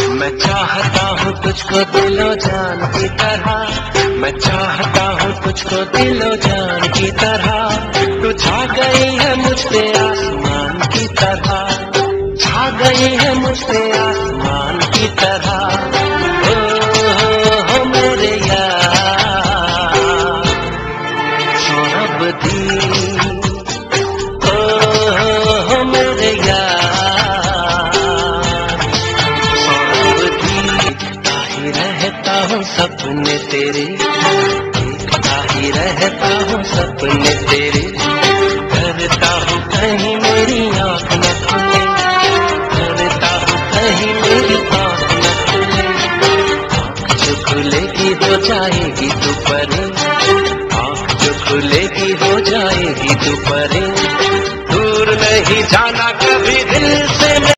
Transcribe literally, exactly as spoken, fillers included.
मैं चाहता हूँ तुझको दिलो जान की तरह, मैं चाहता हूँ तुझको दिलो जान की तरह। तू छा गई है मुझ पे आसमान की तरह, छा गई है मुझ पे आसमान की तरह। ओ हो, हो मेरे यार सौरभ दी, ओ हो, हो मेरे यार सौरभ दी। देखता ही रहता हूँ सपने तेरे, देखता ही रहता हूँ सपने